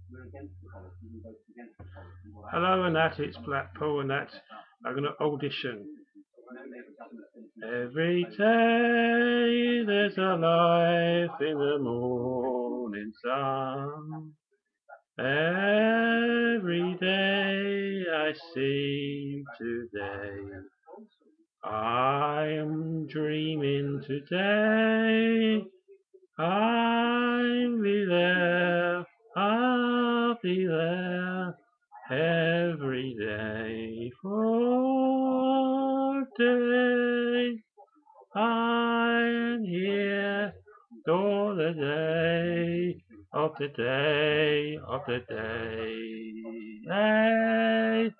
Hello and that, it's Blackpool and that I'm going to audition. Every day there's a life in the morning sun. Every day I see today. I am dreaming today. I'll be there, I'll be there every day for day. I'm here all the day of the day of the day. Hey.